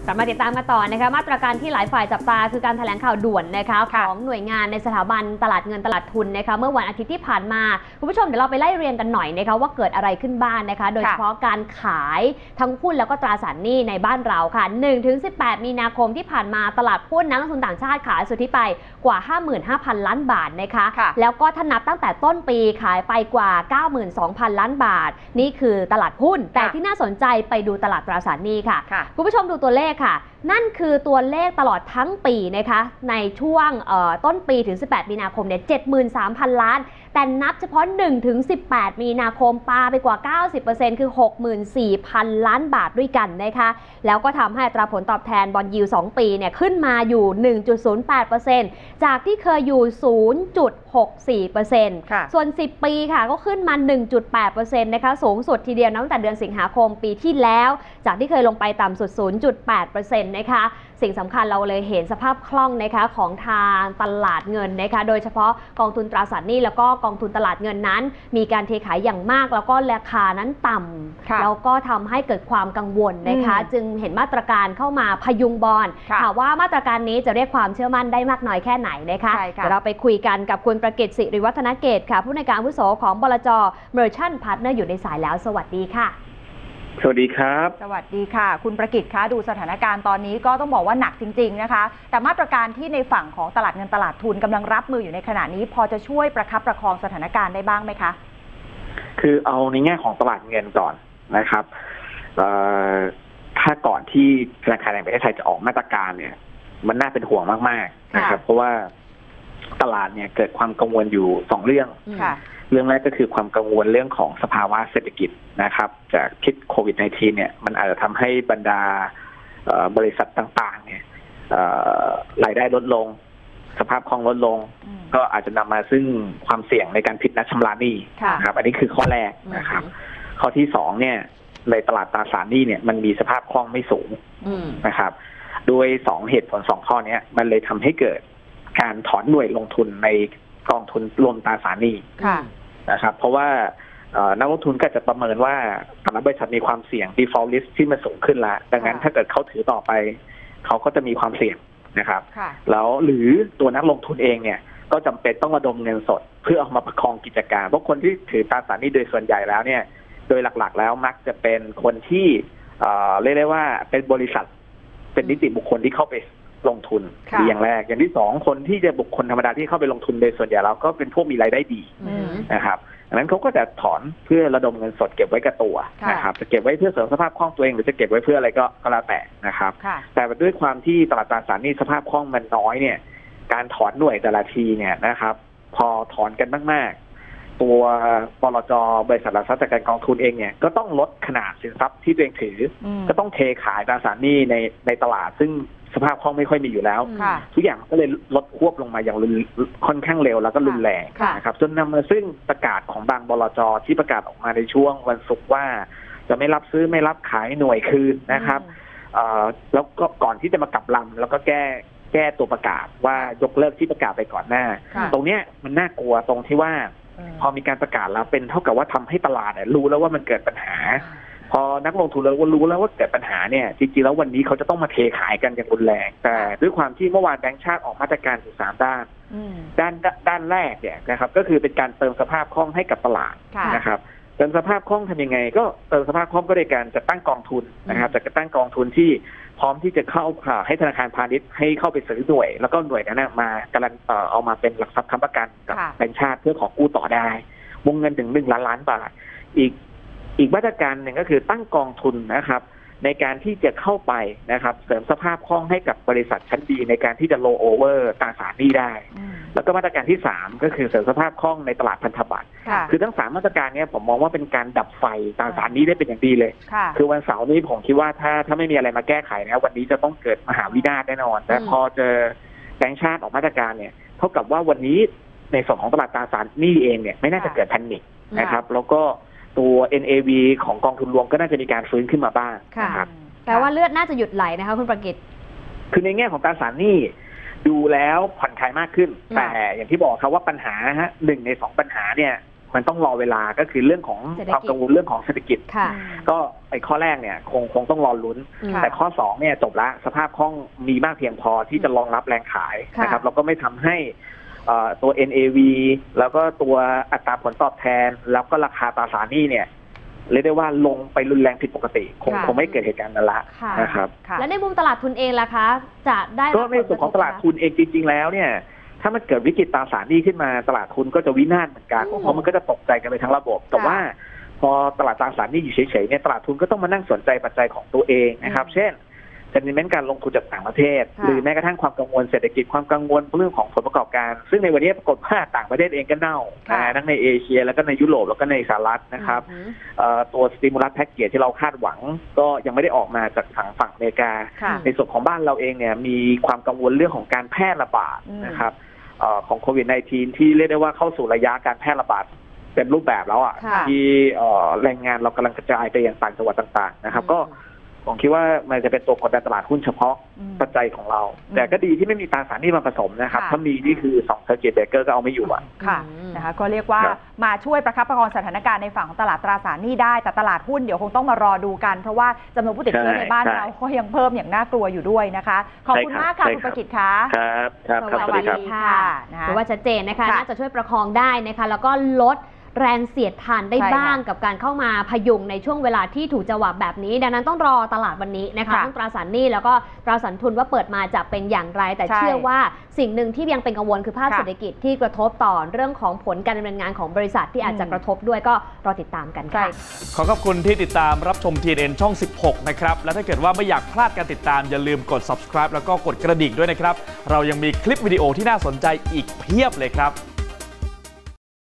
กลับมาติดตามกันต่อนะคะมาตรการที่หลายฝ่ายจับตาคือการแถลงข่าวด่วนนะคะของหน่วยงานในสถาบันตลาดเงินตลาดทุนนะคะเมื่อวันอาทิตย์ที่ผ่านมาคุณผู้ชมเดี๋ยวเราไปไล่เรียงกันหน่อยนะคะว่าเกิดอะไรขึ้นบ้างนะคะโดยเฉพาะการขายทั้งหุ้นแล้วก็ตราสารหนี้ในบ้านเราค่ะ 1-18 มีนาคมที่ผ่านมาตลาดหุ้นนักลงทุนต่างชาติขายสุทธิไปกว่า 55,000 ล้านบาทนะคะแล้วก็ถ้านับตั้งแต่ต้นปีขายไปกว่า 92,000 ล้านบาทนี่คือตลาดหุ้นแต่ที่น่าสนใจไปดูตลาดตราสารหนี้ค่ะคุณผู้ชมดูตัวเลขค่ะนั่นคือตัวเลขตลอดทั้งปีนะคะในช่วงต้นปีถึง18มีนาคมเนี่ย 73,000 ล้านแต่นับเฉพาะ 1-18 มีนาคมปาไปกว่า 90% คือ 64,000 ล้านบาทด้วยกันนะคะแล้วก็ทำให้อัตราผลตอบแทนบอนด์ยิลด์2ปีเนี่ยขึ้นมาอยู่ 1.08% จากที่เคยอยู่ 0.64% ส่วน10ปีค่ะก็ขึ้นมา 1.8% นะคะสูงสุดทีเดียวตั้งแต่เดือนสิงหาคมปีที่แล้วจากที่เคยลงไปต่ำสุด 0.8% นะคะสิ่งสำคัญเราเลยเห็นสภาพคล่องนะคะของทางตลาดเงินนะคะโดยเฉพาะกองทุนตราสารหนี้แล้วก็กองทุนตลาดเงินนั้นมีการเทขายอย่างมากแล้วก็ราคานั้นต่ำแล้วก็ทำให้เกิดความกังวลนะคะจึงเห็นมาตรการเข้ามาพยุงบอนด์ค่ะว่ามาตรการนี้จะเรียกความเชื่อมั่นได้มากน้อยแค่ไหนนะคะเดี๋ยวเราไปคุยกันกับคุณประกิต ศิริวัฒนเกตค่ะผู้ในวยการอาวุโสของบลจ. Merchant Partner อยู่ในสายแล้วสวัสดีค่ะสวัสดีครับสวัสดีค่ะคุณประกิตคะดูสถานการณ์ตอนนี้ก็ต้องบอกว่าหนักจริงๆนะคะแต่มาตรการที่ในฝั่งของตลาดเงินตลาดทุนกำลังรับมืออยู่ในขณะนี้พอจะช่วยประคับประคองสถานการณ์ได้บ้างไหมคะคือเอาในแง่ของตลาดเงินก่อนนะครับถ้าก่อนที่ธนาคารแห่งประเทศไทยจะออกมาตรการเนี่ยมันน่าเป็นห่วงมากๆนะครับเพราะว่าตลาดเนี่ยเกิดความกังวลอยู่2เรื่องเรื่องแรกก็คือความกังวลเรื่องของสภาวะเศรษฐกิจนะครับจากพิษโควิด -19 เนี่ยมันอาจจะทำให้บรรดาบริษัทต่างๆเนี่ยรายได้ลดลงสภาพคล่องลดลงก็อาจจะนำมาซึ่งความเสี่ยงในการผิดนัดชำระหนี้นะครับอันนี้คือข้อแรกนะครับข้อที่2เนี่ยในตลาดตราสารหนี้เนี่ยมันมีสภาพคล่องไม่สูงนะครับโดย2เหตุผล2ข้อนี้มันเลยทำให้เกิดการถอนหน่วยลงทุนในกองทุนรวมตราสารหนี้นะครับเพราะว่านักลงทุนก็จะประเมินว่าแต่ละบริษัทมีความเสี่ยง default risk ที่มันสูงขึ้นแล้วดังนั้นถ้าเกิดเขาถือต่อไปเขาก็จะมีความเสี่ยงนะครับแล้วหรือตัวนักลงทุนเองเนี่ยก็จำเป็นต้องระดมเงินสดเพื่อเอามาประคองกิจการเพราะคนที่ถือตราสารหนี้โดยส่วนใหญ่แล้วเนี่ยโดยหลักๆแล้วมักจะเป็นคนที่เรียกได้ว่าเป็นบริษัทเป็นนิติบุคคลที่เข้าไปลงทุนอย่างแรกอย่างที่2คนที่จะบุคคลธรรมดาที่เข้าไปลงทุนโดยส่วนใหญ่แล้วก็เป็นพวกมีรายได้ดีนะครับดังนั้นเขาก็จะถอนเพื่อระดมเงินสดเก็บไว้กับตัวนะครับจะเก็บไว้เพื่อเสริมสภาพคล่องตัวเองหรือจะเก็บไว้เพื่ออะไรก็แล้วแต่นะครับแต่ด้วยความที่ตลาดตราสารหนี้สภาพคล่องมันน้อยเนี่ยการถอนหน่วยแต่ละทีเนี่ยนะครับพอถอนกันมากๆตัวบลจ.บริษัทหลักทรัพย์จัดการกองทุนเองเนี่ยก็ต้องลดขนาดสินทรัพย์ที่ตัวเองถือก็ต้องเทขายตราสารหนี้ในตลาดซึ่งสภาพคล่องไม่ค่อยมีอยู่แล้วทุกอย่างก็เลยลดควบลงมาอย่างค่อนข้างเร็วแล้วก็รุนแรงนะครับจนนำมาซึ่งประกาศของบางบลจ.ที่ประกาศออกมาในช่วงวันศุกร์ว่าจะไม่รับซื้อไม่รับขายหน่วยคืนนะครับแล้วก็ก่อนที่จะมากลับลำแล้วก็แก้ตัวประกาศว่ายกเลิกที่ประกาศไปก่อนหน้าตรงเนี้ยมันน่ากลัวตรงที่ว่าพอมีการประกาศแล้วเป็นเท่ากับว่าทำให้ตลาดรู้แล้วว่ามันเกิดปัญหาพอนักลงทุนเรารู้แล้วว่าเกิดปัญหาเนี่ยจริงๆแล้ววันนี้เขาจะต้องมาเทขายกันอย่างรุนแรงแต่ด้วยความที่เมื่อวานแบงก์ชาติออกมาตรการอยู่3ด้านแรกเนี่ยนะครับก็คือเป็นการเติมสภาพคล่องให้กับตลาดนะครับเติมสภาพคล่องทำยังไงก็เติมสภาพคล่องก็โดยการจัดตั้งกองทุนนะครับจัดตั้งกองทุนที่พร้อมที่จะเข้าให้ธนาคารพาณิชย์ให้เข้าไปซื้อหน่วยแล้วก็หน่วยนั้นมาการันเอามาเป็นหลักทรัพย์ค้ำประกันกับแบงก์ชาติเพื่อขอกู้ต่อได้วงเงินถึง1 ล้านบาทอีกมาตรการหนึ่งก็คือตั้งกองทุนนะครับในการที่จะเข้าไปนะครับเสริมสภาพคล่องให้กับบริษัทชั้นดีในการที่จะโลโอเวอร์ตราสารหนี้ได้แล้วก็มาตรการที่3ก็คือเสริมสภาพคล่องในตลาดพันธบัตรคือทั้ง3มาตรการนี้ผมมองว่าเป็นการดับไฟตราสารหนี้ได้เป็นอย่างดีเลยคือวันเสาร์นี้ผมคิดว่าถ้าไม่มีอะไรมาแก้ไขนะวันนี้จะต้องเกิดมหาวินาศแน่นอนแต่พอเจอแบงก์ชาติออกมาตรการเนี่ยเท่ากับว่าวันนี้ในส่วนของตลาดตราสารหนี้เองเนี่ยไม่น่าจะเกิดแพนิคนะครับแล้วก็ตัว NAV ของกองทุนรวมก็น่าจะมีการฟื้นขึ้นมาบ้างนะครับแปลว่าเลือดน่าจะหยุดไหลนะคะคุณประกิตคือในแง่ของตราสารหนี้ดูแล้วผ่อนคลายมากขึ้นแต่อย่างที่บอกครับว่าปัญหา1 ใน 2ปัญหาเนี่ยมันต้องรอเวลาก็คือเรื่องของความกังวลเรื่องของเศรษฐกิจค่ะก็ไอ้ข้อแรกเนี่ยคงต้องรอลุ้น แต่ข้อ2เนี่ยจบละสภาพคล่องมีมากเพียงพอที่จะรองรับแรงขายนะครับแล้วก็ไม่ทำให้ตัว NAV แล้วก็ตัวอัตราผลตอบแทนแล้วก็ราคาตราสารหนี้เนี่ยเรียกได้ว่าลงไปรุนแรงผิดปกติคงไม่เกิดเหตุการณ์นั้นละนะครับและในมุมตลาดทุนเองล่ะคะจะได้ก็ในส่วนของตลาดทุนเองจริงๆแล้วเนี่ยถ้ามันเกิดวิกฤตตราสารหนี้ขึ้นมาตลาดทุนก็จะวินาศเหมือนกันเพราะมันก็จะตกใจกันไปทั้งระบบแต่ว่าพอตลาดตราสารหนี้อยู่เฉยๆเนี่ยตลาดทุนก็ต้องมานั่งสนใจปัจจัยของตัวเองนะครับเช่นsentiment การลงทุนจากต่างประเทศหรือแม้กระทั่งความกังวลเศรษฐกิจความกังวลเรื่องของผลประกอบการซึ่งในวันนี้ปรากฏว่าต่างประเทศเองก็เน่าทั้งในเอเชียแล้วก็ในยุโรปแล้วก็ในสหรัฐนะครับตัวสติมูลัสแพ็กเกจที่เราคาดหวังก็ยังไม่ได้ออกมาจากทางฝั่งอเมริกาในส่วนของบ้านเราเองเนี่ยมีความกังวลเรื่องของการแพร่ระบาดนะครับของโควิด -19 ที่เรียกได้ว่าเข้าสู่ระยะการแพร่ระบาดเป็นรูปแบบแล้วที่แรงงานเรากำลังกระจายไปยังต่างจังหวัดต่างๆนะครับก็ผมคิดว่ามันจะเป็นตัวกดดันตลาดหุ้นเฉพาะปัจจัยของเราแต่ก็ดีที่ไม่มีตราสารหนี้มาผสมนะครับถ้ามีนี่คือ2 Circuit Breaker ก็เอาไม่อยู่ค่ะนะคะก็เรียกว่ามาช่วยประคับประคองสถานการณ์ในฝั่งของตลาดตราสารหนี้ได้แต่ตลาดหุ้นเดี๋ยวคงต้องมารอดูกันเพราะว่าจำนวนผู้ติดเชื้อในบ้านเราก็ยังเพิ่มอย่างน่ากลัวอยู่ด้วยนะคะขอบคุณมากค่ะคุณประกิตค่ะครับสวัสดีค่ะหรือว่าชัดเจนนะคะน่าจะช่วยประคองได้นะคะแล้วก็ลดแรงเสียดทานได้บ้างกับการเข้ามาพยุงในช่วงเวลาที่ถูกจังหวะแบบนี้ดังนั้นต้องรอตลาดวันนี้นะคะทั้งตราสารหนี้แล้วก็ตราสารทุนว่าเปิดมาจะเป็นอย่างไรแต่เชื่อว่าสิ่งหนึ่งที่ยังเป็นกังวลคือภาพเศรษฐกิจที่กระทบต่อเรื่องของผลการดำเนินงานของบริษัทที่อาจจะกระทบด้วยก็รอติดตามกันค่ะขอขอบคุณที่ติดตามรับชม TNN ช่อง 16 นะครับและถ้าเกิดว่าไม่อยากพลาดการติดตามอย่าลืมกด subscribe แล้วก็กดกระดิ่งด้วยนะครับเรายังมีคลิปวิดีโอที่น่าสนใจอีกเพียบเลยครับ